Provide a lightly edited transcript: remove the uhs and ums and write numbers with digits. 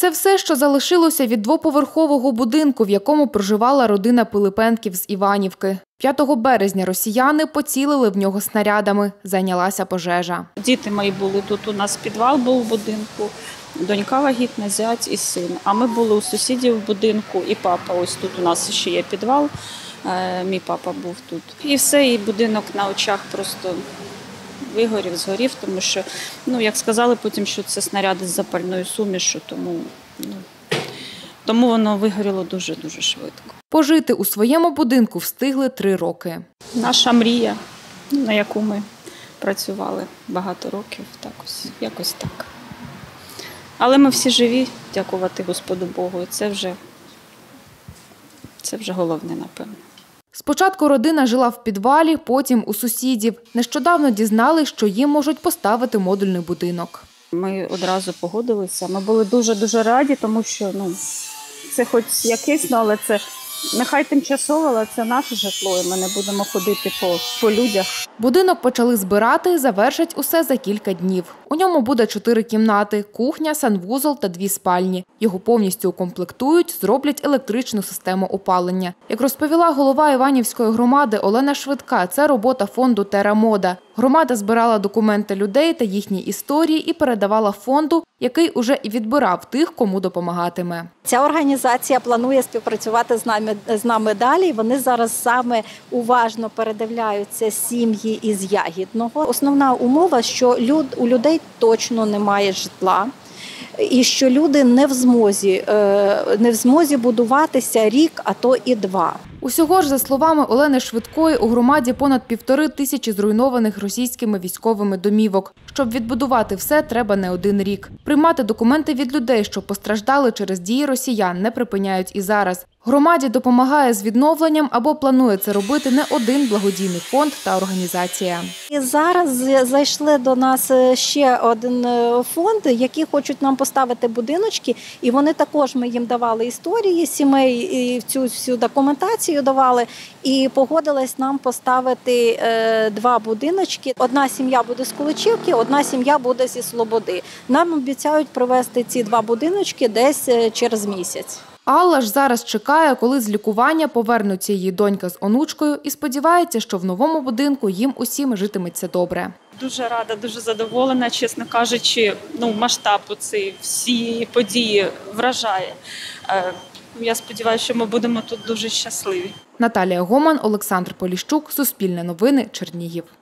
Це все, що залишилося від двоповерхового будинку, в якому проживала родина Пилипенків з Іванівки. 5 березня росіяни поцілили в нього снарядами. Зайнялася пожежа. Діти мої були тут, у нас підвал був у будинку, донька вагітна, зять і син. А ми були у сусідів в будинку і папа. Ось тут у нас ще є підвал, мій папа був тут. І все, і будинок на очах просто вигорів, згорів, тому що, як сказали потім, що це снаряди з запальною сумішю, тому воно вигоріло дуже-дуже швидко. Пожити у своєму будинку встигли 3 роки. Наша мрія, на яку ми працювали багато років, якось так. Але ми всі живі, дякувати Господу Богу, і це вже головне, напевно. Спочатку родина жила в підвалі, потім у сусідів. Нещодавно дізнались, що їм можуть поставити модульний будинок. Ми одразу погодилися. Ми були дуже-дуже раді, тому що це хоч якесь, але це нехай тимчасово, але це наше житло, і ми не будемо ходити по людях. Будинок почали збирати, завершать усе за кілька днів. У ньому буде 4 кімнати, кухня, санвузол та 2 спальні. Його повністю укомплектують, зроблять електричну систему опалення. Як розповіла голова Іванівської громади Олена Швидка, це робота фонду «Терра Мода». Громада збирала документи людей та їхні історії і передавала фонду, який уже і відбирав тих, кому допомагатиме. Ця організація планує співпрацювати з нами далі. Вони зараз саме уважно передивляються сім'ї із Ягідного. Основна умова, що у людей точно немає житла. І що люди не в змозі будуватися рік, а то і 2. Усього ж, за словами Олени Швидкої, у громаді понад 1500 зруйнованих російськими військовими домівок. Щоб відбудувати все, треба не 1 рік. Приймати документи від людей, що постраждали через дії росіян, не припиняють і зараз. Громаді допомагає з відновленням або планує це робити не один благодійний фонд та організація. І зараз зайшли до нас ще один фонд, які хочуть нам поставити будиночки. І вони також, ми їм давали історії сімей, і цю всю документацію давали. І погодились нам поставити 2 будиночки. Одна сім'я буде з Куличівки, одна сім'я буде зі Слободи. Нам обіцяють привезти ці 2 будиночки десь через місяць. Алла ж зараз чекає, коли з лікування повернуться її донька з онучкою і сподівається, що в новому будинку їм усім житиметься добре. Дуже рада, дуже задоволена, чесно кажучи, масштаб всі події вражає. Я сподіваюся, що ми будемо тут дуже щасливі. Наталія Гоман, Олександр Поліщук, Суспільне новини, Чернігів.